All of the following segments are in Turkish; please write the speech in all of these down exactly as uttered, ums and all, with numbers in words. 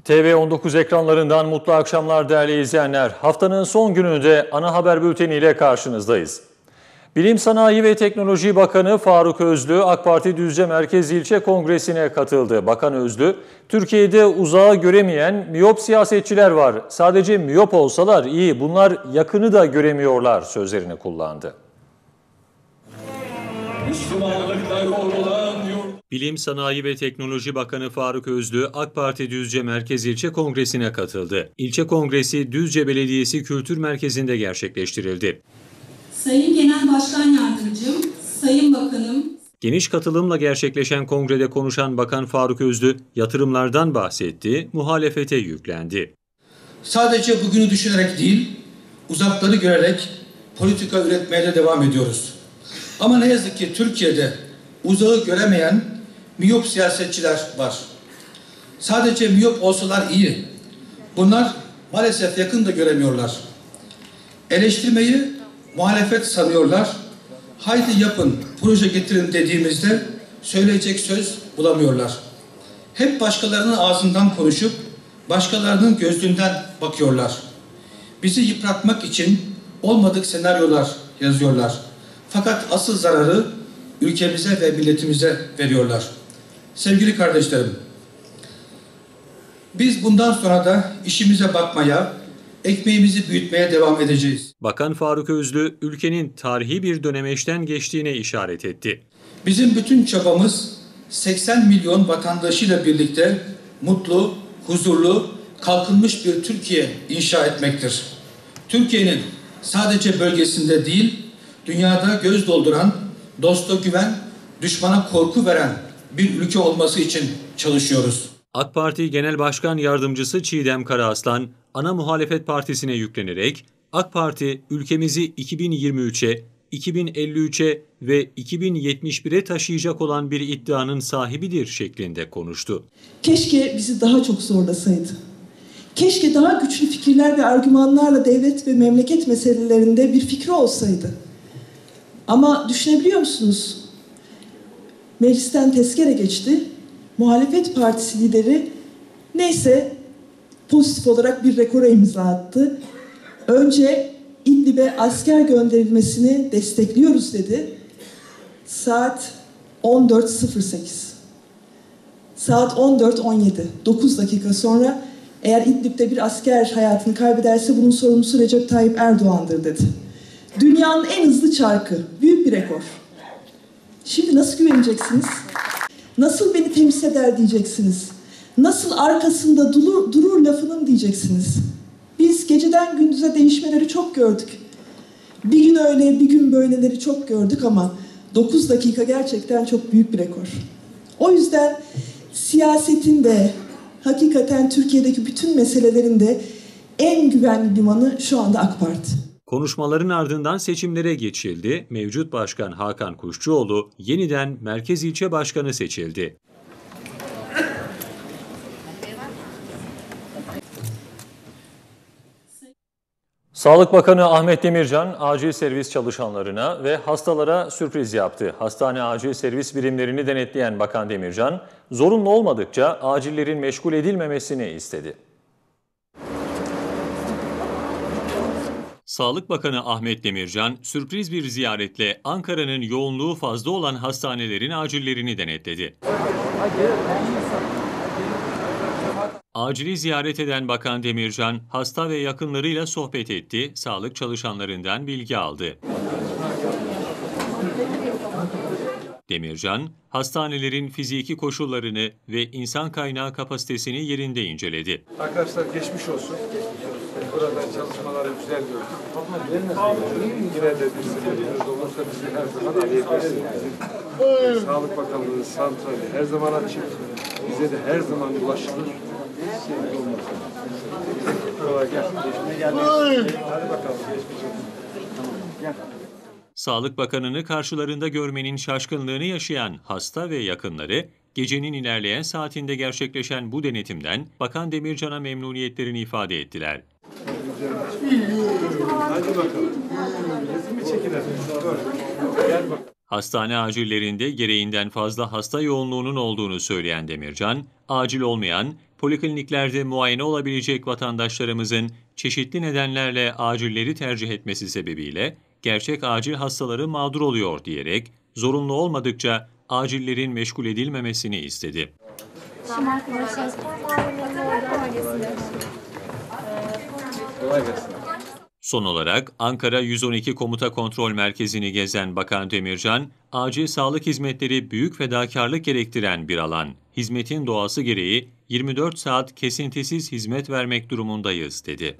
T V on dokuz ekranlarından mutlu akşamlar değerli izleyenler. Haftanın son gününde ana haber bülteniyle karşınızdayız. Bilim Sanayi ve Teknoloji Bakanı Faruk Özlü, AK Parti Düzce Merkez İlçe Kongresi'ne katıldı. Bakan Özlü, Türkiye'de uzağı göremeyen miyop siyasetçiler var. Sadece miyop olsalar iyi, bunlar yakını da göremiyorlar sözlerini kullandı. Bilim Sanayi ve Teknoloji Bakanı Faruk Özlü, AK Parti Düzce Merkez İlçe Kongresi'ne katıldı. İlçe Kongresi Düzce Belediyesi Kültür Merkezi'nde gerçekleştirildi. Sayın Genel Başkan Yardımcım, Sayın Bakanım. Geniş katılımla gerçekleşen kongrede konuşan Bakan Faruk Özlü, yatırımlardan bahsetti, muhalefete yüklendi. Sadece bugünü düşünerek değil, uzakları görerek politika üretmeye de devam ediyoruz. Ama ne yazık ki Türkiye'de uzağı göremeyen miyop siyasetçiler var. Sadece miyop olsalar iyi. Bunlar maalesef yakın da göremiyorlar. Eleştirmeyi muhalefet sanıyorlar. Haydi yapın, proje getirin dediğimizde söyleyecek söz bulamıyorlar. Hep başkalarının ağzından konuşup başkalarının gözünden bakıyorlar. Bizi yıpratmak için olmadık senaryolar yazıyorlar. Fakat asıl zararı ülkemize ve milletimize veriyorlar. Sevgili kardeşlerim, biz bundan sonra da işimize bakmaya, ekmeğimizi büyütmeye devam edeceğiz. Bakan Faruk Özlü, ülkenin tarihi bir dönemeçten geçtiğine işaret etti. Bizim bütün çabamız seksen milyon vatandaşıyla birlikte mutlu, huzurlu, kalkınmış bir Türkiye inşa etmektir. Türkiye'nin sadece bölgesinde değil, dünyada göz dolduran, dosta güven, düşmana korku veren bir ülke olması için çalışıyoruz. AK Parti Genel Başkan Yardımcısı Çiğdem Karaaslan, ana muhalefet partisine yüklenerek AK Parti ülkemizi iki bin yirmi üçe, iki bin elli üçe ve iki bin yetmiş bire taşıyacak olan bir iddianın sahibidir şeklinde konuştu. Keşke bizi daha çok zorlasaydı. Keşke daha güçlü fikirler ve argümanlarla devlet ve memleket meselelerinde bir fikri olsaydı. Ama düşünebiliyor musunuz? Meclisten tezkere geçti. Muhalefet partisi lideri neyse pozitif olarak bir rekora imza attı. Önce İdlib'e asker gönderilmesini destekliyoruz dedi. Saat on dört sıfır sekiz. Saat on dört on yedi. dokuz dakika sonra eğer İdlib'de bir asker hayatını kaybederse bunun sorumlusu Recep Tayyip Erdoğan'dır dedi. Dünyanın en hızlı çarkı. Büyük bir rekor. Şimdi nasıl güveneceksiniz? Nasıl beni temsil eder diyeceksiniz? Nasıl arkasında durur, durur lafının diyeceksiniz? Biz geceden gündüze değişmeleri çok gördük. Bir gün öyle, bir gün böyleleri çok gördük ama dokuz dakika gerçekten çok büyük bir rekor. O yüzden siyasetin de hakikaten Türkiye'deki bütün meselelerin de en güvenli limanı şu anda AK Parti. Konuşmaların ardından seçimlere geçildi. Mevcut Başkan Hakan Kuşçuoğlu yeniden Merkez İlçe Başkanı seçildi. Sağlık Bakanı Ahmet Demircan, acil servis çalışanlarına ve hastalara sürpriz yaptı. Hastane acil servis birimlerini denetleyen Bakan Demircan, zorunlu olmadıkça acillerin meşgul edilmemesini istedi. Sağlık Bakanı Ahmet Demircan, sürpriz bir ziyaretle Ankara'nın yoğunluğu fazla olan hastanelerin acillerini denetledi. Acili ziyaret eden Bakan Demircan, hasta ve yakınlarıyla sohbet etti, sağlık çalışanlarından bilgi aldı. Demircan, hastanelerin fiziki koşullarını ve insan kaynağı kapasitesini yerinde inceledi. Arkadaşlar geçmiş olsun. Burada çalışmaları güzel gördük. Yine de bir sıkıntınız olursa bizi her zaman arayabilirsiniz. Sağlık Bakanlığı santrali her zaman açık. Bize de her zaman ulaşılır. Sevgi olmasın. Kolay gel. Hadi bakalım. Geçmiş olsun. Gel. Sağlık Bakanı'nı karşılarında görmenin şaşkınlığını yaşayan hasta ve yakınları, gecenin ilerleyen saatinde gerçekleşen bu denetimden Bakan Demircan'a memnuniyetlerini ifade ettiler. Hadi bakalım. Resmi çekilelim. Gel bak. Hastane acillerinde gereğinden fazla hasta yoğunluğunun olduğunu söyleyen Demircan, acil olmayan, polikliniklerde muayene olabilecek vatandaşlarımızın çeşitli nedenlerle acilleri tercih etmesi sebebiyle gerçek acil hastaları mağdur oluyor diyerek zorunlu olmadıkça acillerin meşgul edilmemesini istedi. Son olarak Ankara yüz on iki Komuta Kontrol Merkezi'ni gezen Bakan Demircan, acil sağlık hizmetleri büyük fedakarlık gerektiren bir alan. Hizmetin doğası gereği yirmi dört saat kesintisiz hizmet vermek durumundayız dedi.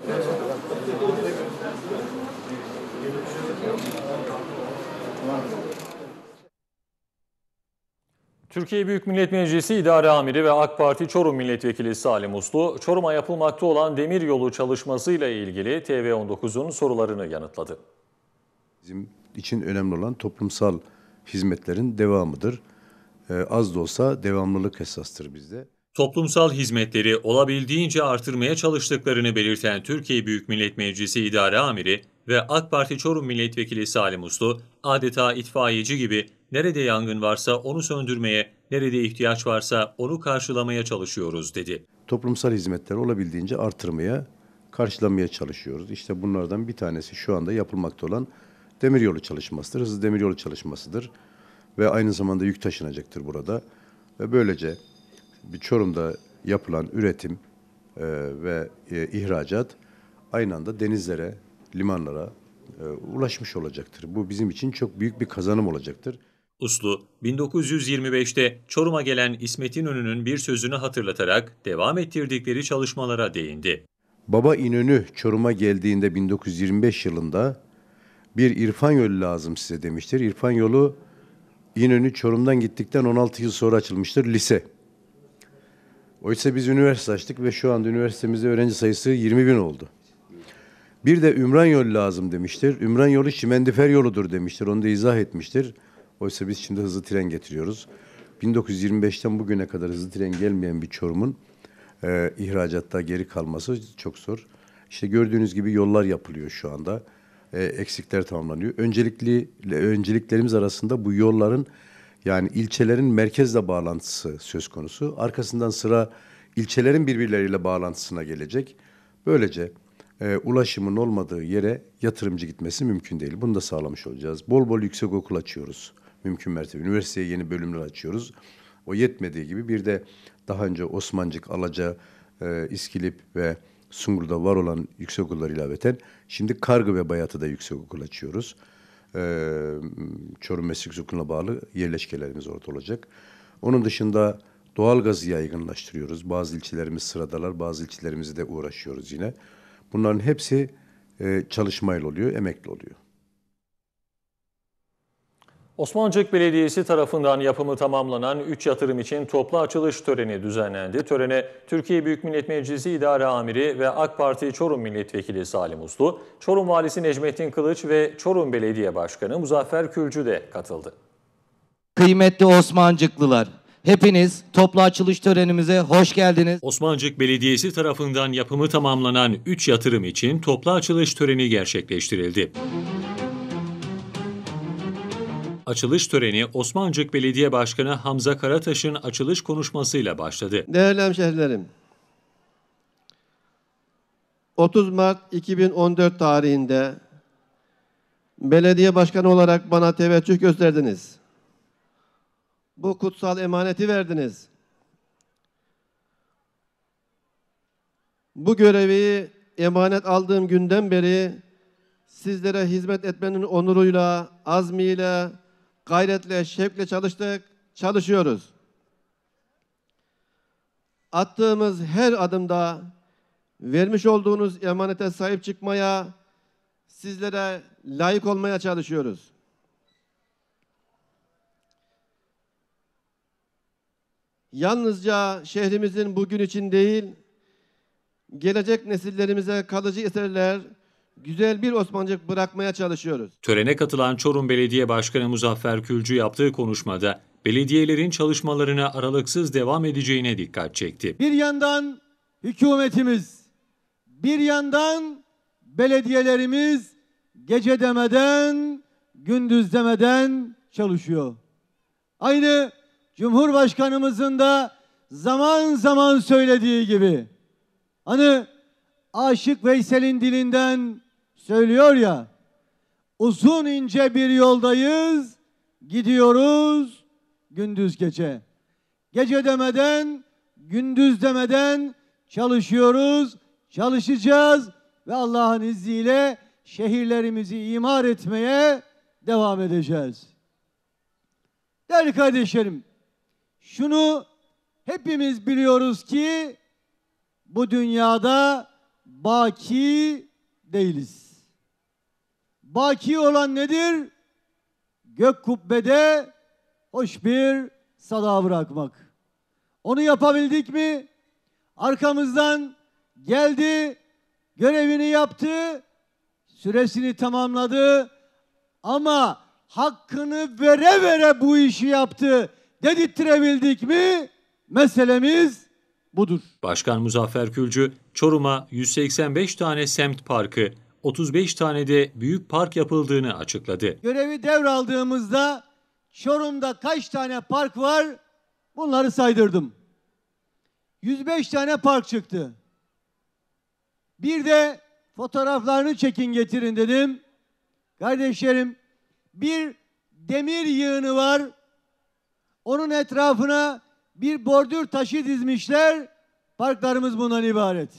Türkiye Büyük Millet Meclisi İdare Amiri ve AK Parti Çorum Milletvekili Salim Uslu, Çorum'a yapılmakta olan demiryolu çalışmasıyla ilgili T V on dokuzun sorularını yanıtladı. Bizim için önemli olan toplumsal hizmetlerin devamıdır. Ee, az da olsa devamlılık esastır bizde. Toplumsal hizmetleri olabildiğince artırmaya çalıştıklarını belirten Türkiye Büyük Millet Meclisi İdare Amiri ve AK Parti Çorum Milletvekili Salim Uslu, adeta itfaiyeci gibi nerede yangın varsa onu söndürmeye, nerede ihtiyaç varsa onu karşılamaya çalışıyoruz dedi. Toplumsal hizmetleri olabildiğince artırmaya, karşılamaya çalışıyoruz. İşte bunlardan bir tanesi şu anda yapılmakta olan demiryolu çalışmasıdır. Hızlı demiryolu çalışmasıdır ve aynı zamanda yük taşınacaktır burada. Ve böylece bir Çorum'da yapılan üretim e, ve e, ihracat aynı anda denizlere, limanlara e, ulaşmış olacaktır. Bu bizim için çok büyük bir kazanım olacaktır. Uslu, bin dokuz yüz yirmi beşte Çorum'a gelen İsmet İnönü'nün bir sözünü hatırlatarak devam ettirdikleri çalışmalara değindi. Baba İnönü Çorum'a geldiğinde bin dokuz yüz yirmi beş yılında bir İrfan yolu lazım size demiştir. İrfan yolu İnönü Çorum'dan gittikten on altı yıl sonra açılmıştır, lise. Oysa biz üniversite açtık ve şu anda üniversitemizde öğrenci sayısı yirmi bin oldu. Bir de Ümran yolu lazım demiştir. Ümran yolu Şimendifer yoludur demiştir. Onu da izah etmiştir. Oysa biz şimdi hızlı tren getiriyoruz. bin dokuz yüz yirmi beşten bugüne kadar hızlı tren gelmeyen bir Çorum'un e, ihracatta geri kalması çok zor. İşte gördüğünüz gibi yollar yapılıyor şu anda. E, eksikler tamamlanıyor. Öncelikli önceliklerimiz arasında bu yolların, yani ilçelerin merkezle bağlantısı söz konusu. Arkasından sıra ilçelerin birbirleriyle bağlantısına gelecek. Böylece e, ulaşımın olmadığı yere yatırımcı gitmesi mümkün değil. Bunu da sağlamış olacağız. Bol bol yüksekokul açıyoruz. Mümkün mertebe. Üniversiteye yeni bölümler açıyoruz. O yetmediği gibi bir de daha önce Osmancık, Alaca, e, İskilip ve Sungur'da var olan yüksekokullar ilaveten şimdi Kargı ve Bayat'ta da yüksekokul açıyoruz. Ee, Çorum Meslek Yüksekokulu'na bağlı yerleşkelerimiz orada olacak. Onun dışında doğalgazı yaygınlaştırıyoruz. Bazı ilçelerimiz sıradalar, bazı ilçelerimizi de uğraşıyoruz yine. Bunların hepsi e, çalışmayla oluyor, emekli oluyor. Osmancık Belediyesi tarafından yapımı tamamlanan üç yatırım için toplu açılış töreni düzenlendi. Törene Türkiye Büyük Millet Meclisi İdare Amiri ve AK Parti Çorum Milletvekili Salim Uslu, Çorum Valisi Necmettin Kılıç ve Çorum Belediye Başkanı Muzaffer Külcü de katıldı. Kıymetli Osmancıklılar, hepiniz toplu açılış törenimize hoş geldiniz. Osmancık Belediyesi tarafından yapımı tamamlanan üç yatırım için toplu açılış töreni gerçekleştirildi. Açılış töreni Osmancık Belediye Başkanı Hamza Karataş'ın açılış konuşmasıyla başladı. Değerli hemşehrilerim, otuz Mart iki bin on dört tarihinde belediye başkanı olarak bana teveccüh gösterdiniz. Bu kutsal emaneti verdiniz. Bu görevi emanet aldığım günden beri sizlere hizmet etmenin onuruyla, azmiyle, gayretle, şevkle çalıştık, çalışıyoruz. Attığımız her adımda vermiş olduğunuz emanete sahip çıkmaya, sizlere layık olmaya çalışıyoruz. Yalnızca şehrimizin bugün için değil, gelecek nesillerimize kalıcı eserler, güzel bir Osmancık bırakmaya çalışıyoruz. Törene katılan Çorum Belediye Başkanı Muzaffer Külcü yaptığı konuşmada belediyelerin çalışmalarına aralıksız devam edeceğine dikkat çekti. Bir yandan hükümetimiz, bir yandan belediyelerimiz gece demeden, gündüz demeden çalışıyor. Aynı Cumhurbaşkanımızın da zaman zaman söylediği gibi. Hani Aşık Veysel'in dilinden söylüyor ya, uzun ince bir yoldayız, gidiyoruz gündüz gece. Gece demeden, gündüz demeden çalışıyoruz, çalışacağız ve Allah'ın izniyle şehirlerimizi imar etmeye devam edeceğiz. Değerli kardeşlerim, şunu hepimiz biliyoruz ki bu dünyada baki değiliz. Baki olan nedir? Gök kubbede hoş bir sada bırakmak. Onu yapabildik mi? Arkamızdan geldi, görevini yaptı, süresini tamamladı ama hakkını vere vere bu işi yaptı dedirttirebildik mi? Meselemiz budur. Başkan Muzaffer Külcü, Çorum'a yüz seksen beş tane semt parkı, otuz beş tane de büyük park yapıldığını açıkladı. Görevi devraldığımızda Çorum'da kaç tane park var? Bunları saydırdım. yüz beş tane park çıktı. Bir de fotoğraflarını çekin getirin dedim. Kardeşlerim, bir demir yığını var. Onun etrafına bir bordür taşı dizmişler. Parklarımız bundan ibaret.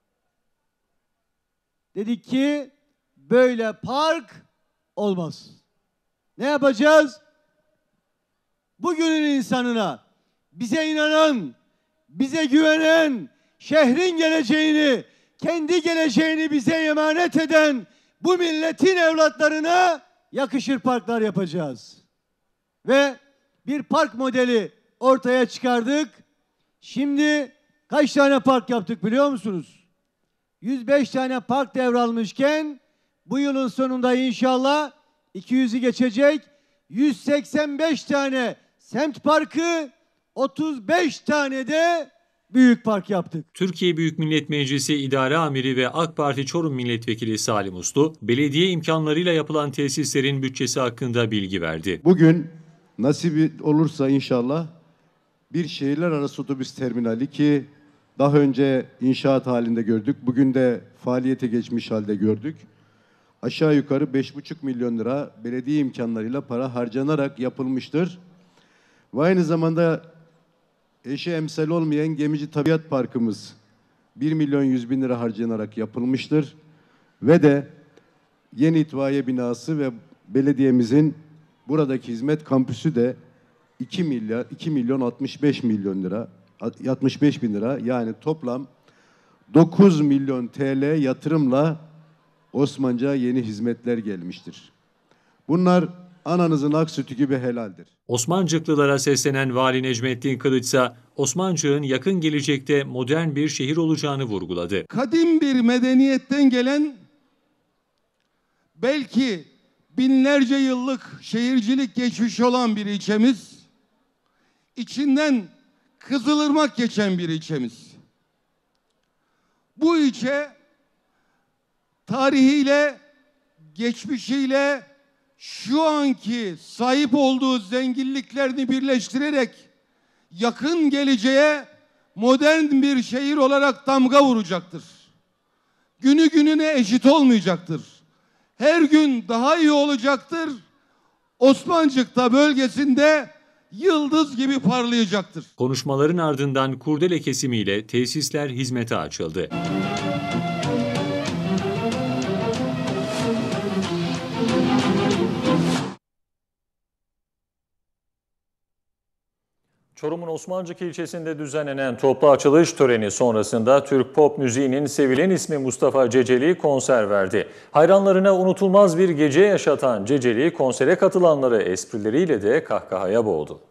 Dedik ki böyle park olmaz. Ne yapacağız? Bugünün insanına, bize inanan, bize güvenen, şehrin geleceğini, kendi geleceğini bize emanet eden bu milletin evlatlarına yakışır parklar yapacağız. Ve bir park modeli ortaya çıkardık. Şimdi kaç tane park yaptık biliyor musunuz? yüz beş tane park devralmışken bu yılın sonunda inşallah iki yüzü geçecek. yüz seksen beş tane semt parkı, otuz beş tane de büyük park yaptık. Türkiye Büyük Millet Meclisi İdare Amiri ve AK Parti Çorum Milletvekili Salim Uslu, belediye imkanlarıyla yapılan tesislerin bütçesi hakkında bilgi verdi. Bugün nasip olursa inşallah bir şehirler arası otobüs terminali ki daha önce inşaat halinde gördük. Bugün de faaliyete geçmiş halde gördük. Aşağı yukarı beş buçuk milyon lira belediye imkanlarıyla para harcanarak yapılmıştır. Ve aynı zamanda eşi emsal olmayan Gemici Tabiat Parkımız bir milyon yüz bin lira harcanarak yapılmıştır. Ve de yeni itfaiye binası ve belediyemizin buradaki hizmet kampüsü de iki milyar iki milyon altmış beş milyon lira altmış beş bin lira, yani toplam dokuz milyon T L yatırımla Osmanlıca yeni hizmetler gelmiştir. Bunlar ananızın ak sütü gibi helaldir. Osmancıklılara seslenen Vali Necmettin Kılıç ise Osmancık'ın yakın gelecekte modern bir şehir olacağını vurguladı. Kadim bir medeniyetten gelen, belki binlerce yıllık şehircilik geçmişi olan bir ilçemiz, içinden Kızılırmak geçen bir ilçemiz. Bu ilçe tarihiyle, geçmişiyle şu anki sahip olduğu zenginliklerini birleştirerek yakın geleceğe modern bir şehir olarak damga vuracaktır. Günü gününe eşit olmayacaktır. Her gün daha iyi olacaktır. Osmancık'ta bölgesinde yıldız gibi parlayacaktır. Konuşmaların ardından kurdele kesimiyle tesisler hizmete açıldı. Çorum'un Osmancık ilçesinde düzenlenen toplu açılış töreni sonrasında Türk pop müziğinin sevilen ismi Mustafa Ceceli konser verdi. Hayranlarına unutulmaz bir gece yaşatan Ceceli konsere katılanları esprileriyle de kahkahaya boğdu.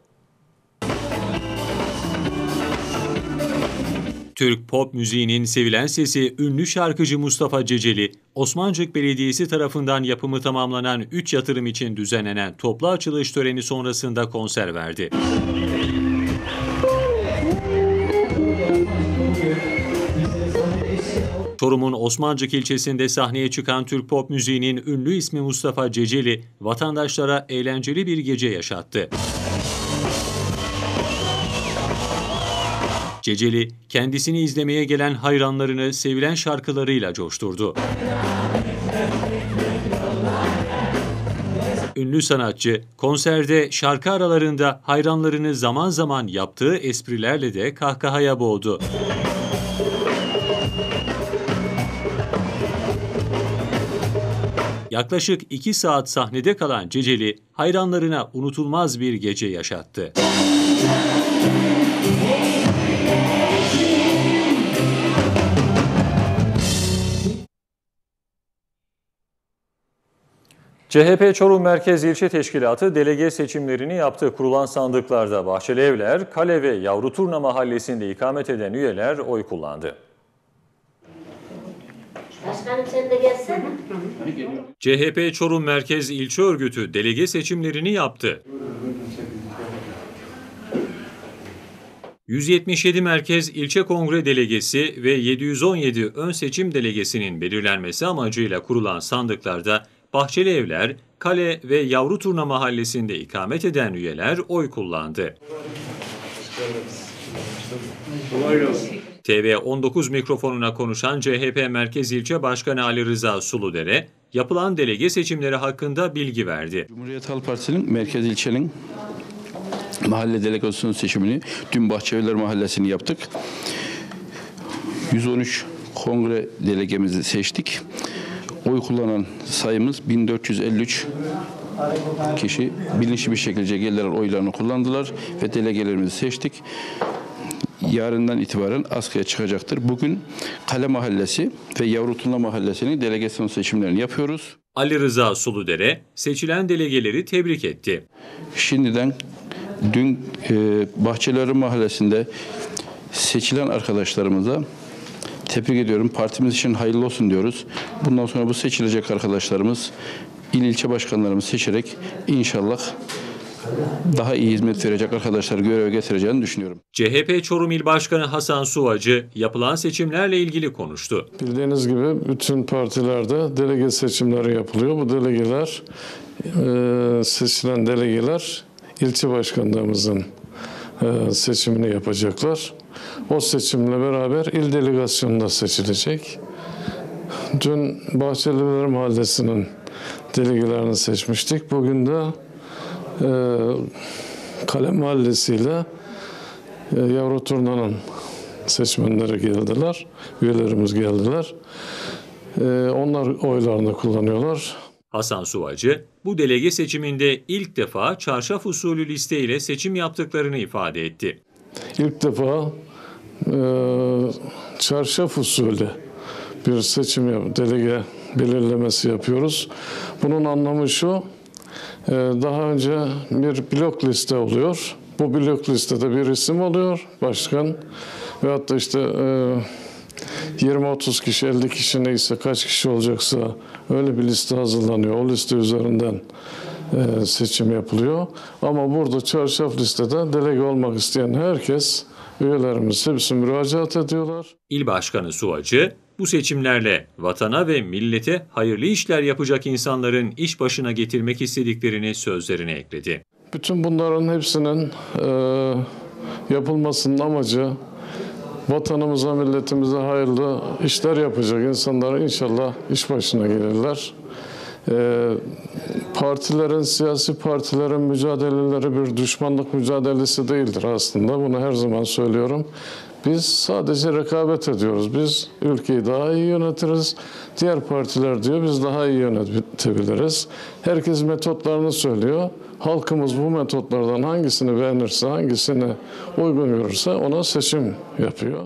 Türk pop müziğinin sevilen sesi ünlü şarkıcı Mustafa Ceceli, Osmancık Belediyesi tarafından yapımı tamamlanan üç yatırım için düzenlenen toplu açılış töreni sonrasında konser verdi. Çorum'un Osmancık ilçesinde sahneye çıkan Türk pop müziğinin ünlü ismi Mustafa Ceceli, vatandaşlara eğlenceli bir gece yaşattı. Ceceli, kendisini izlemeye gelen hayranlarını sevilen şarkılarıyla coşturdu. Ünlü sanatçı, konserde şarkı aralarında hayranlarını zaman zaman yaptığı esprilerle de kahkahaya boğdu. Yaklaşık iki saat sahnede kalan Ceceli, hayranlarına unutulmaz bir gece yaşattı. C H P Çorum Merkez İlçe Teşkilatı delege seçimlerini yaptı. Kurulan sandıklarda Bahçelievler, Kale ve Yavruturna mahallesinde ikamet eden üyeler oy kullandı. Başkanım sen de gelsene. C H P Çorum Merkez İlçe Örgütü delege seçimlerini yaptı. yüz yetmiş yedi Merkez İlçe Kongre Delegesi ve yedi yüz on yedi Ön Seçim Delegesinin belirlenmesi amacıyla kurulan sandıklarda Bahçelievler, Kale ve Yavruturna mahallesinde ikamet eden üyeler oy kullandı. T V on dokuz mikrofonuna konuşan C H P Merkez İlçe Başkanı Ali Rıza Suludere, yapılan delege seçimleri hakkında bilgi verdi. Cumhuriyet Halk Partisi'nin Merkez İlçe'nin mahalle delegasyon seçimini dün Bahçelievler Mahallesi'ni yaptık. yüz on üç kongre delegemizi seçtik. Oy kullanan sayımız bin dört yüz elli üç kişi bilinçli bir şekilde geldiler, oylarını kullandılar ve delegelerimizi seçtik. Yarından itibaren askıya çıkacaktır. Bugün Kale Mahallesi ve Yavruturna Mahallesi'nin delegasyon seçimlerini yapıyoruz. Ali Rıza Suludere seçilen delegeleri tebrik etti. Şimdiden dün e, Bahçelievler Mahallesi'nde seçilen arkadaşlarımıza tebrik ediyorum. Partimiz için hayırlı olsun diyoruz. Bundan sonra bu seçilecek arkadaşlarımız il ilçe başkanlarımız seçerek inşallah daha iyi hizmet verecek arkadaşları göreve getireceğini düşünüyorum. C H P Çorum İl Başkanı Hasan Suvacı yapılan seçimlerle ilgili konuştu. Bildiğiniz gibi bütün partilerde delege seçimleri yapılıyor. Bu delegeler, e, seçilen delegeler ilçe başkanlarımızın e, seçimini yapacaklar. O seçimle beraber il delegasyonunda seçilecek. Dün Bahçelievler Mahallesi'nin delegelerini seçmiştik. Bugün de e, Kale Mahallesi ile e, Yavruturna'nın seçmenleri geldiler. Üyelerimiz geldiler. E, onlar oylarını kullanıyorlar. Hasan Suvacı, bu delege seçiminde ilk defa çarşaf usulü listeyle seçim yaptıklarını ifade etti. İlk defa e, çarşaf usulü bir seçim yap, delege belirlemesi yapıyoruz. Bunun anlamı şu, e, daha önce bir blok liste oluyor. Bu blok listede bir isim oluyor, başkan. Veyahut da işte e, yirmi otuz kişi, elli kişi neyse, kaç kişi olacaksa öyle bir liste hazırlanıyor. O liste üzerinden e, seçim yapılıyor. Ama burada çarşaf listede delege olmak isteyen herkes, üyelerimiz hepsi müracaat ediyorlar. İl Başkanı Suvacı, bu seçimlerle vatana ve millete hayırlı işler yapacak insanların iş başına getirmek istediklerini sözlerine ekledi. Bütün bunların hepsinin e, yapılmasının amacı vatanımıza, milletimize hayırlı işler yapacak insanlar inşallah iş başına gelirler. E, partilerin, siyasi partilerin mücadeleleri bir düşmanlık mücadelesi değildir aslında. Bunu her zaman söylüyorum. Biz sadece rekabet ediyoruz. Biz ülkeyi daha iyi yönetiriz. Diğer partiler diyor biz daha iyi yönetebiliriz. Herkes metotlarını söylüyor. Halkımız bu metotlardan hangisini beğenirse, hangisini uygun görürse ona seçim yapıyor.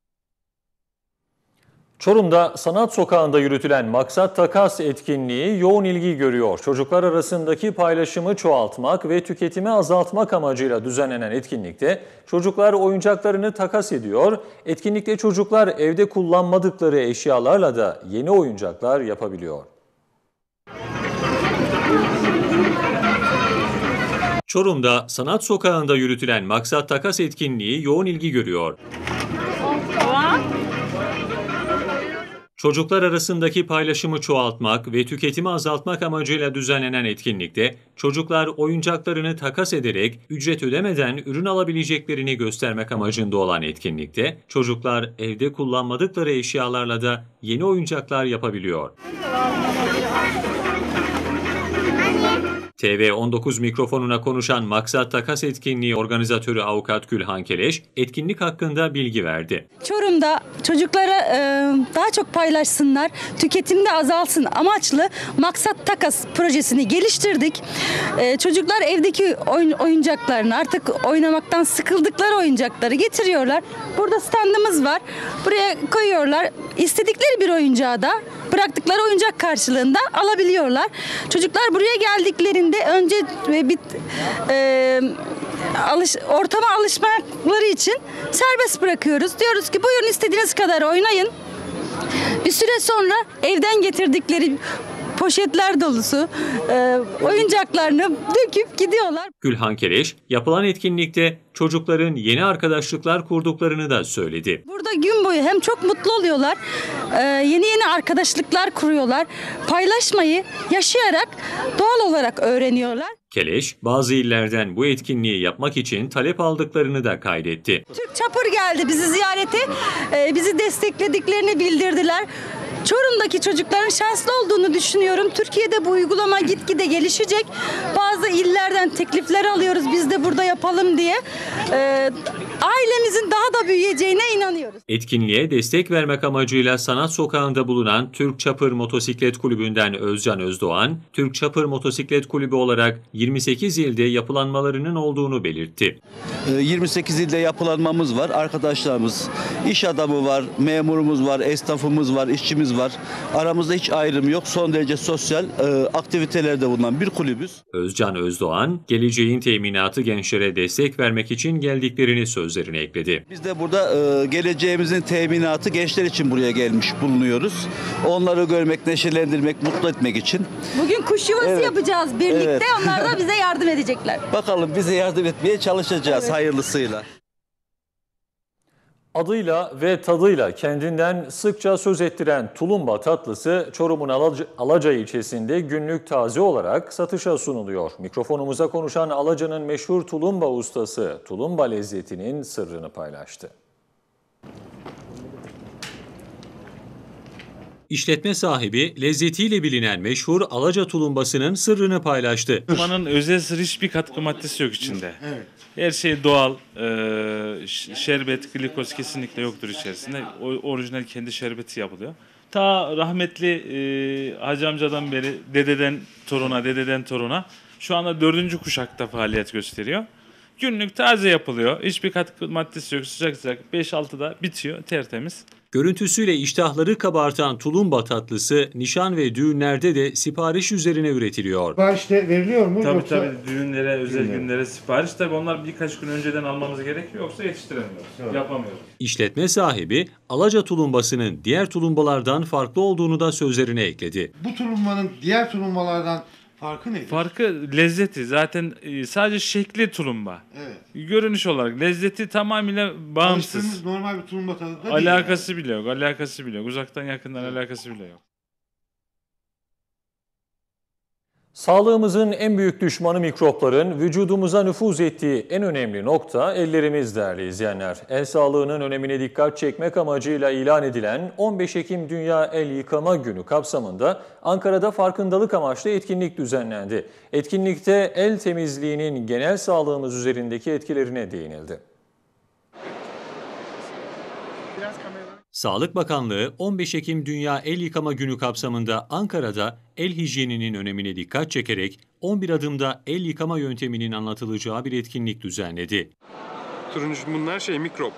Çorum'da Sanat Sokağı'nda yürütülen Maksat Takas etkinliği yoğun ilgi görüyor. Çocuklar arasındaki paylaşımı çoğaltmak ve tüketimi azaltmak amacıyla düzenlenen etkinlikte çocuklar oyuncaklarını takas ediyor. Etkinlikte çocuklar evde kullanmadıkları eşyalarla da yeni oyuncaklar yapabiliyor. Çorum'da Sanat Sokağı'nda yürütülen Maksat Takas etkinliği yoğun ilgi görüyor. Çocuklar arasındaki paylaşımı çoğaltmak ve tüketimi azaltmak amacıyla düzenlenen etkinlikte çocuklar oyuncaklarını takas ederek ücret ödemeden ürün alabileceklerini göstermek amacında olan etkinlikte çocuklar evde kullanmadıkları eşyalarla da yeni oyuncaklar yapabiliyor. T V on dokuz mikrofonuna konuşan Maksat Takas Etkinliği organizatörü Avukat Gülhan Keleş, etkinlik hakkında bilgi verdi. Çorum'da çocuklara e, daha çok paylaşsınlar, tüketimde azalsın amaçlı Maksat Takas projesini geliştirdik. E, çocuklar evdeki oyun, oyuncaklarını artık oynamaktan sıkıldıkları oyuncakları getiriyorlar. Burada standımız var. Buraya koyuyorlar. İstedikleri bir oyuncağı da bıraktıkları oyuncak karşılığında alabiliyorlar. Çocuklar buraya geldiklerinde önce bir e, alış, ortama alışmaları için serbest bırakıyoruz. Diyoruz ki buyurun istediğiniz kadar oynayın. Bir süre sonra evden getirdikleri poşetler dolusu e, oyuncaklarını döküp gidiyorlar. Gülhan Keleş, yapılan etkinlikte çocukların yeni arkadaşlıklar kurduklarını da söyledi. Burada gün boyu hem çok mutlu oluyorlar, e, yeni yeni arkadaşlıklar kuruyorlar, paylaşmayı yaşayarak doğal olarak öğreniyorlar. Keleş, bazı illerden bu etkinliği yapmak için talep aldıklarını da kaydetti. Türk Çapır geldi bizi ziyarete, e, bizi desteklediklerini bildirdiler. Çorum'daki çocukların şanslı olduğunu düşünüyorum. Türkiye'de bu uygulama gitgide gelişecek. Bazı illerden teklifler alıyoruz biz de burada yapalım diye. Ee, ailemizin daha da büyüyeceğine inanıyoruz. Etkinliğe destek vermek amacıyla Sanat Sokağı'nda bulunan Türk Çapır Motosiklet Kulübü'nden Özcan Özdoğan, Türk Çapır Motosiklet Kulübü olarak yirmi sekiz ilde yapılanmalarının olduğunu belirtti. yirmi sekiz ilde yapılanmamız var. Arkadaşlarımız, iş adamı var, memurumuz var, esnafımız var, işçimiz var. Aramızda hiç ayrım yok. Son derece sosyal e, aktivitelerde bulunan bir kulübüz. Özcan Özdoğan, geleceğin teminatı gençlere destek vermek için geldiklerini sözlerine ekledi. Biz de burada e, geleceğimizin teminatı gençler için buraya gelmiş bulunuyoruz. Onları görmek, neşelendirmek, mutlu etmek için. Bugün kuş yuvası evet. yapacağız birlikte. Evet. Onlar da bize yardım edecekler. Bakalım bize yardım etmeye çalışacağız evet. hayırlısıyla. Adıyla ve tadıyla kendinden sıkça söz ettiren tulumba tatlısı Çorum'un Alaca, Alaca ilçesinde günlük taze olarak satışa sunuluyor. Mikrofonumuza konuşan Alaca'nın meşhur tulumba ustası tulumba lezzetinin sırrını paylaştı. İşletme sahibi lezzetiyle bilinen meşhur Alaca tulumbasının sırrını paylaştı. Tulumbanın özel sırrı hiçbir katkı maddesi yok içinde. Evet. Her şey doğal, e, şerbet, glikoz kesinlikle yoktur içerisinde. O, orijinal kendi şerbeti yapılıyor. Ta rahmetli e, Hacı amcadan beri dededen toruna, dededen toruna şu anda dördüncü kuşakta faaliyet gösteriyor. Günlük taze yapılıyor. Hiçbir katkı maddesi yok. Sıcak sıcak beş altıda bitiyor tertemiz. Görüntüsüyle iştahları kabartan tulumba tatlısı nişan ve düğünlerde de sipariş üzerine üretiliyor. Siparişte veriliyor mu? Tabii yoksa... tabii düğünlere, özel Düğünler. günlere sipariş. Tabii onlar birkaç gün önceden almamız gerekiyor yoksa yetiştiremiyoruz, evet. yapamıyoruz. İşletme sahibi Alaca tulumbasının diğer tulumbalardan farklı olduğunu da sözlerine ekledi. Bu tulumbanın diğer tulumbalardan farkı nedir? Farkı lezzeti. Zaten sadece şekli tulumba. Evet. Görünüş olarak lezzeti tamamıyla bağımsız. Alıştığımız normal bir tulumba tadı da değil. Alakası yani. bile yok. Alakası bile yok. Uzaktan yakından evet. alakası bile yok. Sağlığımızın en büyük düşmanı mikropların vücudumuza nüfuz ettiği en önemli nokta ellerimiz değerli izleyenler. El sağlığının önemine dikkat çekmek amacıyla ilan edilen on beş Ekim Dünya El Yıkama Günü kapsamında Ankara'da farkındalık amaçlı etkinlik düzenlendi. Etkinlikte el temizliğinin genel sağlığımız üzerindeki etkilerine değinildi. Sağlık Bakanlığı on beş Ekim Dünya El Yıkama Günü kapsamında Ankara'da el hijyeninin önemine dikkat çekerek on bir adımda el yıkama yönteminin anlatılacağı bir etkinlik düzenledi. Turuncu bunlar şey mikrop.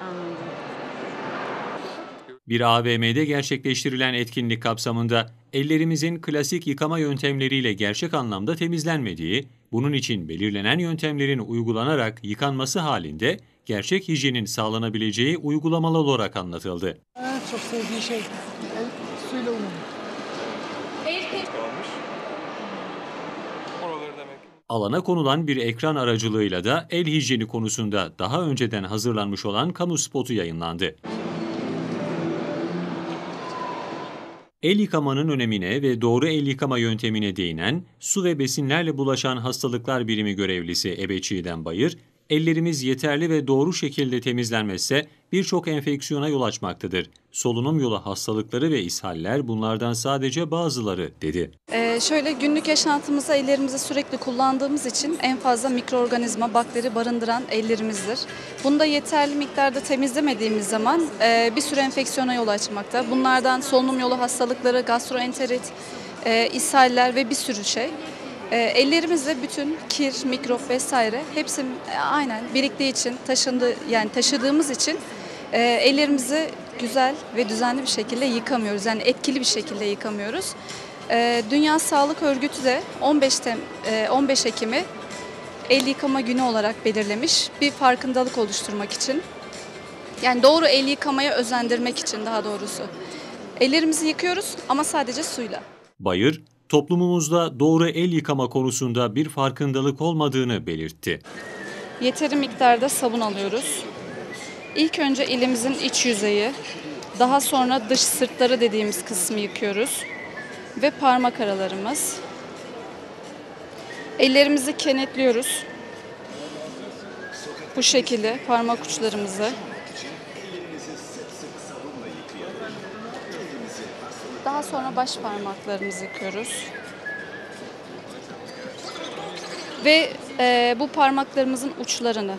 Bir A V M'de gerçekleştirilen etkinlik kapsamında ellerimizin klasik yıkama yöntemleriyle gerçek anlamda temizlenmediği, bunun için belirlenen yöntemlerin uygulanarak yıkanması halinde gerçek hijyenin sağlanabileceği uygulamalı olarak anlatıldı. En çok sevdiği şey el suyla uyumak. Alana konulan bir ekran aracılığıyla da el hijyeni konusunda daha önceden hazırlanmış olan kamu spotu yayınlandı. El yıkamanın önemine ve doğru el yıkama yöntemine değinen su ve besinlerle bulaşan hastalıklar birimi görevlisi Ebe Çiğdem Bayır, ellerimiz yeterli ve doğru şekilde temizlenmezse birçok enfeksiyona yol açmaktadır. Solunum yolu hastalıkları ve ishaller bunlardan sadece bazıları, dedi. Ee, şöyle günlük yaşantımızda ellerimizi sürekli kullandığımız için en fazla mikroorganizma, bakteri barındıran ellerimizdir. Bunu da yeterli miktarda temizlemediğimiz zaman e, bir sürü enfeksiyona yol açmakta. Bunlardan solunum yolu hastalıkları, gastroenterit, e, ishaller ve bir sürü şey. E, ellerimizde bütün kir, mikrop vesaire hepsi e, aynen biriktiği için, taşındığı yani taşıdığımız için e, ellerimizi güzel ve düzenli bir şekilde yıkamıyoruz. Yani etkili bir şekilde yıkamıyoruz. E, Dünya Sağlık Örgütü de on beş Ekim'i el yıkama günü olarak belirlemiş. Bir farkındalık oluşturmak için. Yani doğru el yıkamaya özendirmek için daha doğrusu. Ellerimizi yıkıyoruz ama sadece suyla. Bayır, toplumumuzda doğru el yıkama konusunda bir farkındalık olmadığını belirtti. Yeteri miktarda sabun alıyoruz. İlk önce elimizin iç yüzeyi, daha sonra dış sırtları dediğimiz kısmı yıkıyoruz. Ve parmak aralarımız. Ellerimizi kenetliyoruz. Bu şekilde parmak uçlarımızı. Daha sonra baş parmaklarımızı yıkıyoruz. Ve e, bu parmaklarımızın uçlarını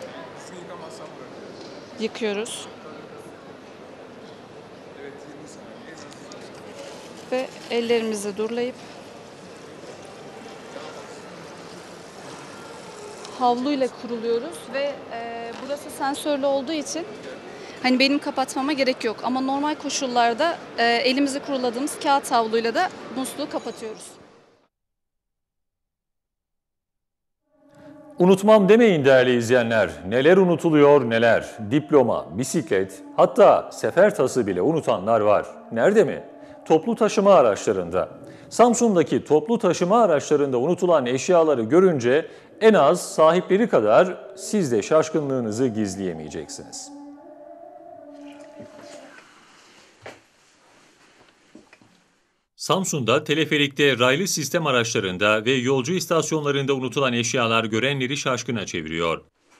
yıkıyoruz. Ve ellerimizi durulayıp havluyla kuruluyoruz ve e, burası sensörlü olduğu için hani benim kapatmama gerek yok. Ama normal koşullarda e, elimizi kuruladığımız kağıt havluyla da musluğu kapatıyoruz. Unutmam demeyin değerli izleyenler. Neler unutuluyor neler. Diploma, bisiklet, hatta sefer tası bile unutanlar var. Nerede mi? Toplu taşıma araçlarında. Samsun'daki toplu taşıma araçlarında unutulan eşyaları görünce en az sahipleri kadar siz de şaşkınlığınızı gizleyemeyeceksiniz. Samsun'da teleferikte, raylı sistem araçlarında ve yolcu istasyonlarında unutulan eşyalar görenleri şaşkına çeviriyor.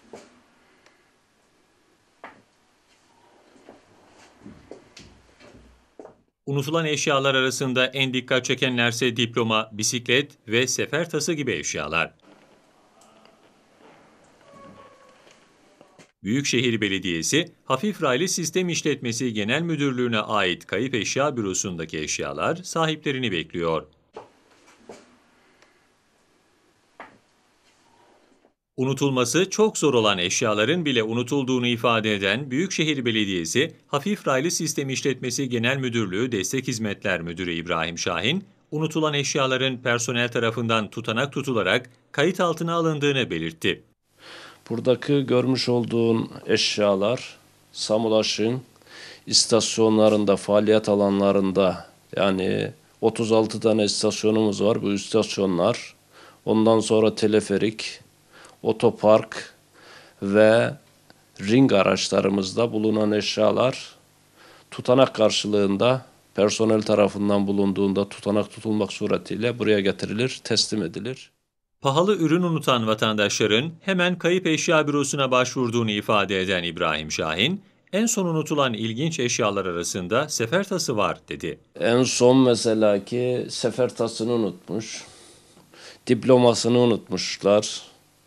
Unutulan eşyalar arasında en dikkat çekenlerse diploma, bisiklet ve sefer tası gibi eşyalar. Büyükşehir Belediyesi, Hafif Raylı Sistem İşletmesi Genel Müdürlüğü'ne ait kayıp eşya bürosundaki eşyalar sahiplerini bekliyor. Unutulması çok zor olan eşyaların bile unutulduğunu ifade eden Büyükşehir Belediyesi, Hafif Raylı Sistem İşletmesi Genel Müdürlüğü Destek Hizmetler Müdürü İbrahim Şahin, unutulan eşyaların personel tarafından tutanak tutularak kayıt altına alındığını belirtti. Buradaki görmüş olduğun eşyalar Samulaş'ın istasyonlarında, faaliyet alanlarında, yani otuz altı tane istasyonumuz var. Bu istasyonlar, ondan sonra teleferik, otopark ve ring araçlarımızda bulunan eşyalar tutanak karşılığında personel tarafından bulunduğunda tutanak tutulmak suretiyle buraya getirilir, teslim edilir. Pahalı ürün unutan vatandaşların hemen kayıp eşya bürosuna başvurduğunu ifade eden İbrahim Şahin, en son unutulan ilginç eşyalar arasında sefer tası var, dedi. En son mesela ki sefer tasını unutmuş, diplomasını unutmuşlar.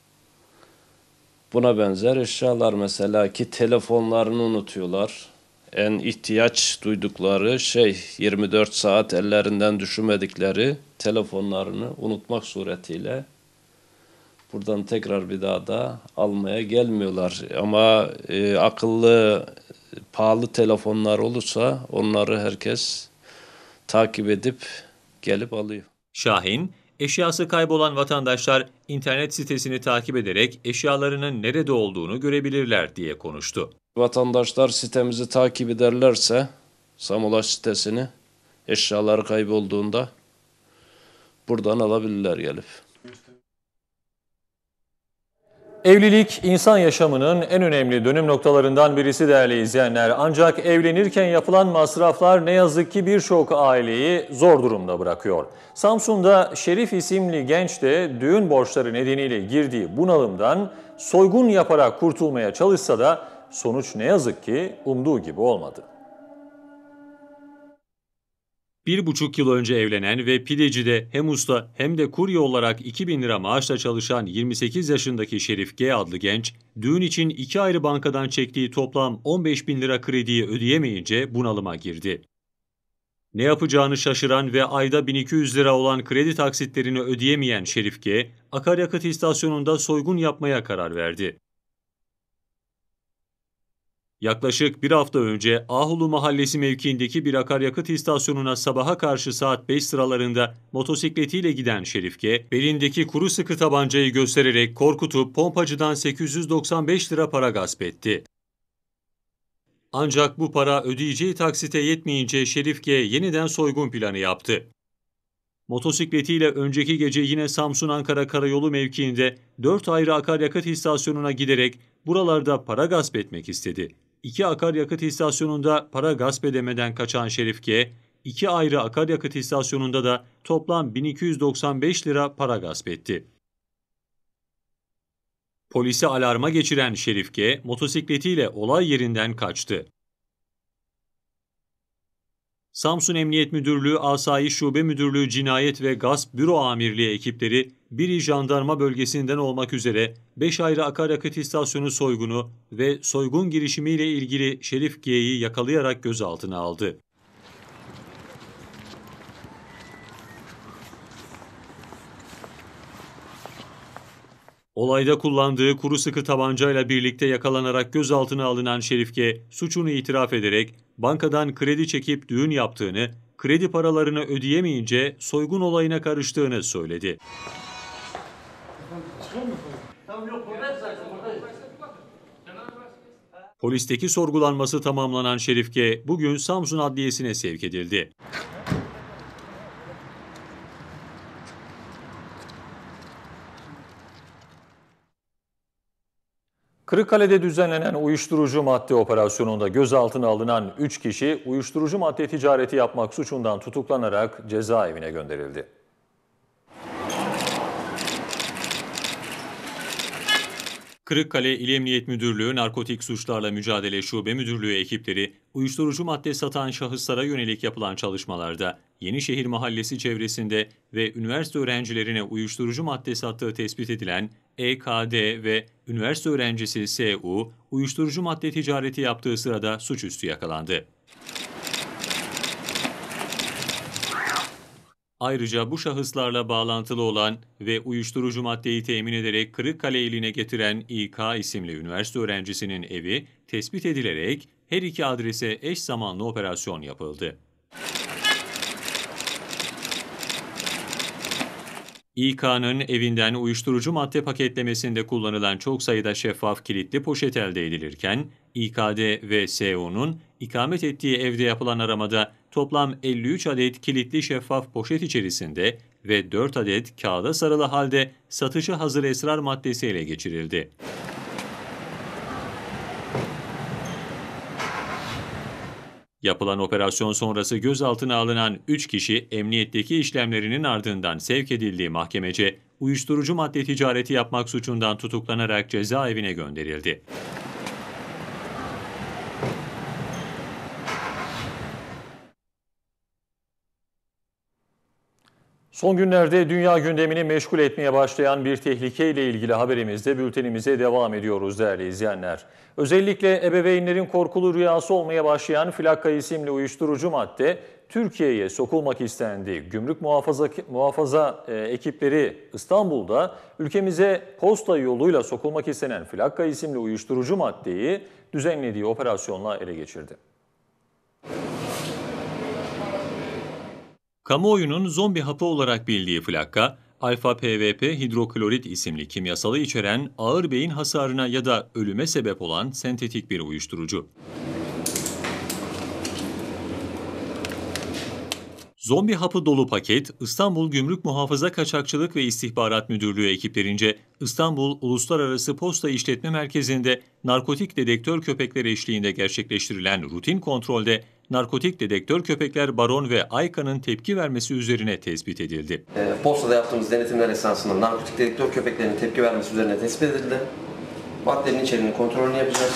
Buna benzer eşyalar mesela ki telefonlarını unutuyorlar. En ihtiyaç duydukları şey yirmi dört saat ellerinden düşürmedikleri telefonlarını unutmak suretiyle buradan tekrar bir daha da almaya gelmiyorlar. Ama e, akıllı, pahalı telefonlar olursa onları herkes takip edip gelip alıyor. Şahin, eşyası kaybolan vatandaşlar internet sitesini takip ederek eşyalarının nerede olduğunu görebilirler diye konuştu. Vatandaşlar sitemizi takip ederlerse, Samulaş sitesini, eşyaları kaybolduğunda buradan alabilirler gelip. Evlilik, insan yaşamının en önemli dönüm noktalarından birisi değerli izleyenler. Ancak evlenirken yapılan masraflar ne yazık ki birçok aileyi zor durumda bırakıyor. Samsun'da Şerif isimli genç de düğün borçları nedeniyle girdiği bunalımdan soygun yaparak kurtulmaya çalışsa da sonuç ne yazık ki umduğu gibi olmadı. Bir buçuk yıl önce evlenen ve pidecide hem usta hem de kurye olarak iki bin lira maaşla çalışan yirmi sekiz yaşındaki Şerif G adlı genç, düğün için iki ayrı bankadan çektiği toplam on beş bin lira krediyi ödeyemeyince bunalıma girdi. Ne yapacağını şaşıran ve ayda bin iki yüz lira olan kredi taksitlerini ödeyemeyen Şerif G, akaryakıt istasyonunda soygun yapmaya karar verdi. Yaklaşık bir hafta önce Ahulu Mahallesi mevkiindeki bir akaryakıt istasyonuna sabaha karşı saat beş sıralarında motosikletiyle giden Şerif G, belindeki kuru sıkı tabancayı göstererek korkutup pompacıdan sekiz yüz doksan beş lira para gasp etti. Ancak bu para ödeyeceği taksite yetmeyince Şerif G yeniden soygun planı yaptı. Motosikletiyle önceki gece yine Samsun-Ankara Karayolu mevkiinde dört ayrı akaryakıt istasyonuna giderek buralarda para gasp etmek istedi. İki akaryakıt istasyonunda para gasp edemeden kaçan Şerif G, iki ayrı akaryakıt istasyonunda da toplam bin iki yüz doksan beş lira para gasp etti. Polisi alarma geçiren Şerif G, motosikletiyle olay yerinden kaçtı. Samsun Emniyet Müdürlüğü Asayiş Şube Müdürlüğü Cinayet ve Gasp Büro Amirliği ekipleri Biri Jandarma bölgesinden olmak üzere beş ayrı akaryakıt istasyonu soygunu ve soygun girişimiyle ilgili Şerif G'yi yakalayarak gözaltına aldı. Olayda kullandığı kuru sıkı tabancayla birlikte yakalanarak gözaltına alınan Şerif G, suçunu itiraf ederek bankadan kredi çekip düğün yaptığını, kredi paralarını ödeyemeyince soygun olayına karıştığını söyledi. Polisteki sorgulanması tamamlanan Şerif G, bugün Samsun Adliyesi'ne sevk edildi. Kırıkkale'de düzenlenen uyuşturucu madde operasyonunda gözaltına alınan üç kişi uyuşturucu madde ticareti yapmak suçundan tutuklanarak cezaevine gönderildi. Kırıkkale İl Emniyet Müdürlüğü Narkotik Suçlarla Mücadele Şube Müdürlüğü ekipleri uyuşturucu madde satan şahıslara yönelik yapılan çalışmalarda Yenişehir Mahallesi çevresinde ve üniversite öğrencilerine uyuşturucu madde sattığı tespit edilen E K D ve üniversite öğrencisi S U uyuşturucu madde ticareti yaptığı sırada suçüstü yakalandı. Ayrıca bu şahıslarla bağlantılı olan ve uyuşturucu maddeyi temin ederek Kırıkkale iline getiren İ K isimli üniversite öğrencisinin evi tespit edilerek her iki adrese eş zamanlı operasyon yapıldı. İ K'nın evinden uyuşturucu madde paketlemesinde kullanılan çok sayıda şeffaf kilitli poşet elde edilirken, İ K D ve S O'nun ikamet ettiği evde yapılan aramada toplam elli üç adet kilitli şeffaf poşet içerisinde ve dört adet kağıda sarılı halde satışa hazır esrar maddesi ele geçirildi. Yapılan operasyon sonrası gözaltına alınan üç kişi emniyetteki işlemlerinin ardından sevk edildiği mahkemece uyuşturucu madde ticareti yapmak suçundan tutuklanarak cezaevine gönderildi. Son günlerde dünya gündemini meşgul etmeye başlayan bir tehlikeyle ilgili haberimizde bültenimize devam ediyoruz değerli izleyenler. Özellikle ebeveynlerin korkulu rüyası olmaya başlayan Flakka isimli uyuşturucu madde Türkiye'ye sokulmak istendi. Gümrük muhafaza, muhafaza e, ekipleri İstanbul'da ülkemize posta yoluyla sokulmak istenen Flakka isimli uyuşturucu maddeyi düzenlediği operasyonla ele geçirdi. Kamuoyunun zombi hapı olarak bildiği Flakka, alfa P V P hidroklorit isimli kimyasalı içeren ağır beyin hasarına ya da ölüme sebep olan sentetik bir uyuşturucu. Zombi hapı dolu paket, İstanbul Gümrük Muhafaza Kaçakçılık ve İstihbarat Müdürlüğü ekiplerince İstanbul Uluslararası Posta İşletme Merkezi'nde narkotik dedektör köpekler eşliğinde gerçekleştirilen rutin kontrolde narkotik dedektör köpekler Baron ve Ayka'nın tepki vermesi üzerine tespit edildi. E, postada yaptığımız denetimler esnasında narkotik dedektör köpeklerinin tepki vermesi üzerine tespit edildi. Maddenin içeriğini kontrolünü yapacağız.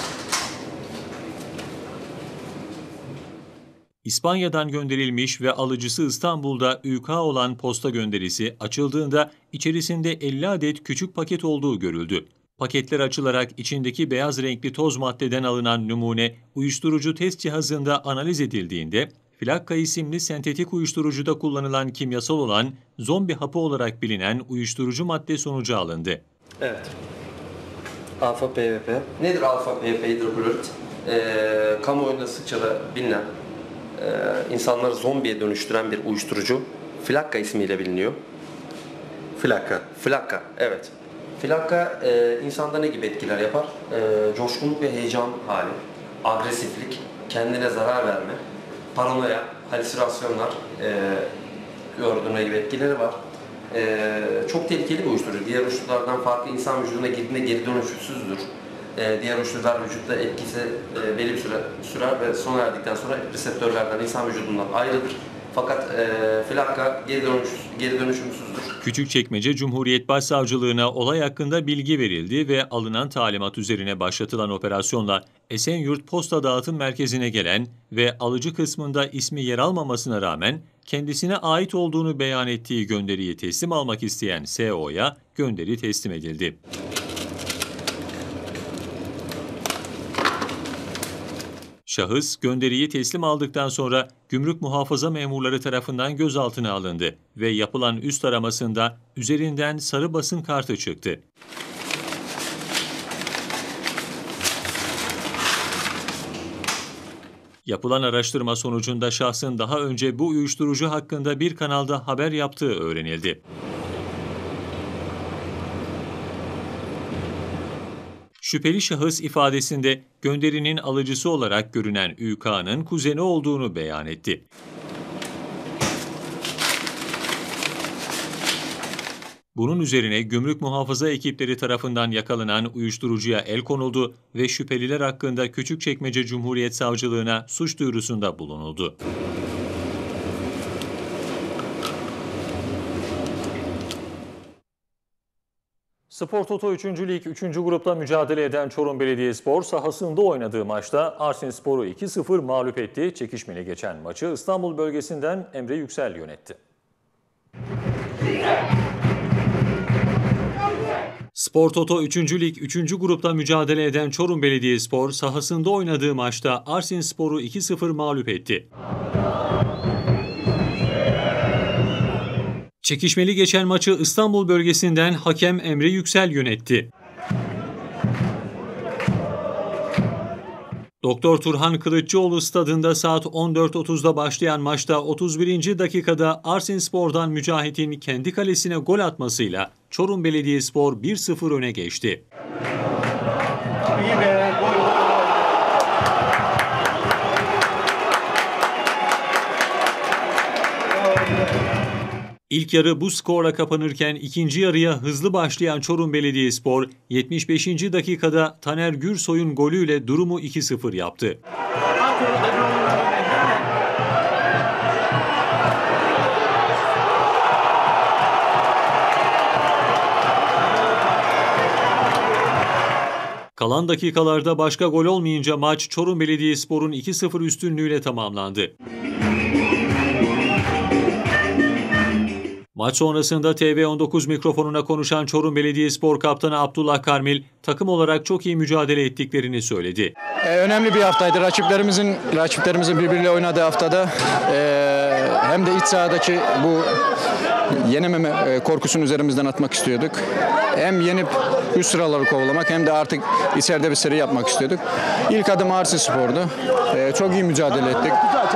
İspanya'dan gönderilmiş ve alıcısı İstanbul'da Ü K olan posta gönderisi açıldığında içerisinde elli adet küçük paket olduğu görüldü. Paketler açılarak içindeki beyaz renkli toz maddeden alınan numune uyuşturucu test cihazında analiz edildiğinde Flakka isimli sentetik uyuşturucuda kullanılan kimyasal olan zombi hapı olarak bilinen uyuşturucu madde sonucu alındı. Evet. Alfa P V P. Nedir alfa P V P hidroklorit? Ee, kamuoyunda sıkça da bilinen, e, insanları zombiye dönüştüren bir uyuşturucu. Flakka ismiyle biliniyor. Flakka. Flakka, evet. Flakka e, insanda ne gibi etkiler yapar? E, coşkunluk ve heyecan hali, agresiflik, kendine zarar verme, paranoya, halüsinasyonlar e, gördüğüne gibi etkileri var. E, çok tehlikeli bir uyuşturucu. Diğer uyuşturuculardan farklı insan vücuduna girdiğinde geri dönüşsüzdür. E, diğer uyuşturucular vücutta etkisi e, belli bir süre sürer ve sona erdikten sonra reseptörlerden insan vücudundan ayrılır. Fakat e, Flakka geri, dönüş, geri dönüşümsüzdür. Küçükçekmece Cumhuriyet Başsavcılığına olay hakkında bilgi verildi ve alınan talimat üzerine başlatılan operasyonla Esenyurt Posta Dağıtım Merkezi'ne gelen ve alıcı kısmında ismi yer almamasına rağmen kendisine ait olduğunu beyan ettiği gönderiyi teslim almak isteyen S O'ya gönderi teslim edildi. Şahıs gönderiyi teslim aldıktan sonra gümrük muhafaza memurları tarafından gözaltına alındı ve yapılan üst aramasında üzerinden sarı basın kartı çıktı. Yapılan araştırma sonucunda şahsın daha önce bu uyuşturucu hakkında bir kanalda haber yaptığı öğrenildi. Şüpheli şahıs ifadesinde gönderinin alıcısı olarak görünen Ü K'nın kuzeni olduğunu beyan etti. Bunun üzerine gümrük muhafaza ekipleri tarafından yakalanan uyuşturucuya el konuldu ve şüpheliler hakkında Küçükçekmece Cumhuriyet Savcılığına suç duyurusunda bulunuldu. Spor Toto üçüncü Lig üçüncü grupta mücadele eden Çorum Belediyespor sahasında oynadığı maçta Arsinspor'u iki sıfır mağlup etti. Çekişmeli geçen maçı İstanbul bölgesinden Emre Yüksel yönetti. Spor Toto üçüncü Lig üçüncü grupta mücadele eden Çorum Belediyespor sahasında oynadığı maçta Arsinspor'u iki sıfır mağlup etti. Çekişmeli geçen maçı İstanbul bölgesinden hakem Emre Yüksel yönetti. Doktor Turhan Kılıççıoğlu stadında saat on dört otuzda başlayan maçta otuz birinci dakikada Arsinspor'dan Mücahit'in kendi kalesine gol atmasıyla Çorum Belediyespor bir sıfır öne geçti. İlk yarı bu skorla kapanırken ikinci yarıya hızlı başlayan Çorum Belediyespor yetmiş beşinci dakikada Taner Gürsoy'un golüyle durumu iki sıfır yaptı. Kalan dakikalarda başka gol olmayınca maç Çorum Belediyespor'un iki sıfır üstünlüğüyle tamamlandı. Maç sonrasında T V on dokuz mikrofonuna konuşan Çorum Belediyespor Kaptanı Abdullah Karmil, takım olarak çok iyi mücadele ettiklerini söyledi. Ee, önemli bir haftaydı. Rakiplerimizin rakiplerimizin birbiriyle oynadığı haftada e, hem de iç sahadaki bu yenememe e, korkusunu üzerimizden atmak istiyorduk. Hem yenip üst sıraları kovalamak hem de artık içeride bir seri yapmak istiyorduk. İlk adım Arsinspor'du. Ee, çok iyi mücadele ettik.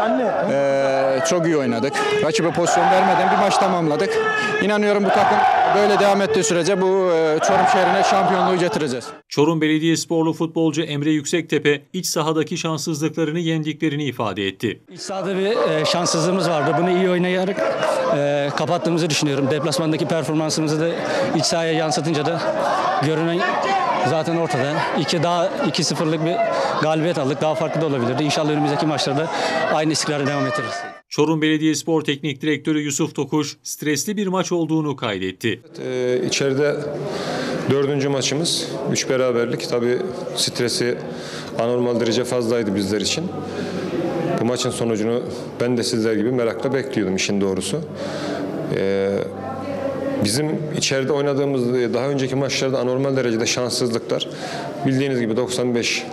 Ee, çok iyi oynadık. Rakibe pozisyon vermeden bir maç tamamladık. İnanıyorum bu takım böyle devam ettiği sürece bu e, Çorum şehrine şampiyonluğu getireceğiz. Çorum Belediyesporlu futbolcu Emre Yüksektepe iç sahadaki şanssızlıklarını yendiklerini ifade etti. İç sahada bir e, şanssızlığımız vardı. Bunu iyi oynayarak e, kapattığımızı düşünüyorum. Deplasmandaki performansımızı da iç sahaya yansıtınca da görünen zaten ortada. İki daha iki sıfırlık bir galibiyet aldık. Daha farklı da olabilirdi. İnşallah önümüzdeki maçlarda aynı istikrarla devam ettiririz. Çorum Belediyespor Teknik Direktörü Yusuf Tokuş stresli bir maç olduğunu kaydetti. Ee, içeride dördüncü maçımız. Üç beraberlik. Tabii stresi anormal derece fazlaydı bizler için. Bu maçın sonucunu ben de sizler gibi merakla bekliyordum işin doğrusu. Ee, Bizim içeride oynadığımız daha önceki maçlarda anormal derecede şanssızlıklar. Bildiğiniz gibi doksan beş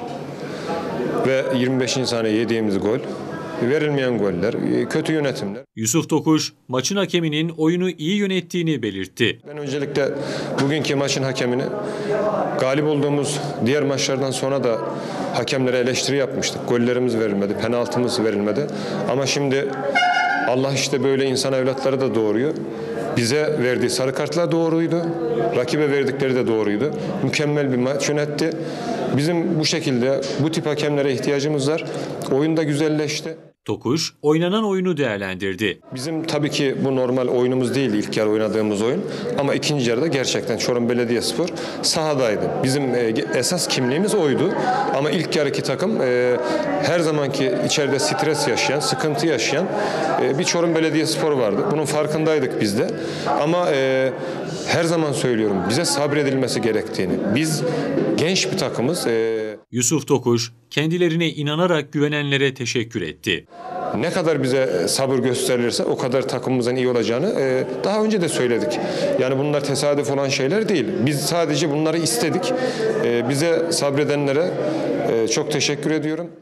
ve yirmi beşinci saniye yediğimiz gol, verilmeyen goller, kötü yönetimler. Yusuf Tokuş, maçın hakeminin oyunu iyi yönettiğini belirtti. Ben öncelikle bugünkü maçın hakemini galip olduğumuz diğer maçlardan sonra da hakemlere eleştiri yapmıştık. Gollerimiz verilmedi, penaltımız verilmedi. Ama şimdi Allah işte böyle insan evlatları da doğuruyor. Bize verdiği sarı kartlar doğruydu. Rakibe verdikleri de doğruydu. Mükemmel bir maç yönetti. Bizim bu şekilde bu tip hakemlere ihtiyacımız var. Oyun da güzelleşti. Tokuş, oynanan oyunu değerlendirdi. Bizim tabii ki bu normal oyunumuz değil ilk yarı oynadığımız oyun. Ama ikinci yarıda gerçekten Çorum Belediyespor sahadaydı. Bizim e, esas kimliğimiz oydu. Ama ilk yarıki takım e, her zamanki içeride stres yaşayan, sıkıntı yaşayan e, bir Çorum Belediyespor vardı. Bunun farkındaydık biz de. Ama e, her zaman söylüyorum bize sabredilmesi gerektiğini. Biz genç bir takımız. E, Yusuf Tokuş, kendilerine inanarak güvenenlere teşekkür etti. Ne kadar bize sabır gösterilirse o kadar takımımızın iyi olacağını e, daha önce de söyledik. Yani bunlar tesadüf olan şeyler değil. Biz sadece bunları istedik. E, bize sabredenlere e, çok teşekkür ediyorum.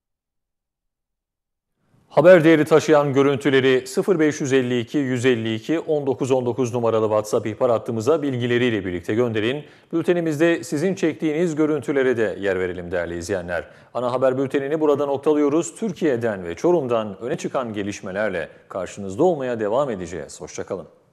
Haber değeri taşıyan görüntüleri sıfır beş yüz elli iki yüz elli iki on dokuz on dokuz numaralı WhatsApp ihbar hattımıza bilgileriyle birlikte gönderin. Bültenimizde sizin çektiğiniz görüntülere de yer verelim değerli izleyenler. Ana haber bültenini burada noktalıyoruz. Türkiye'den ve Çorum'dan öne çıkan gelişmelerle karşınızda olmaya devam edeceğiz. Hoşça kalın.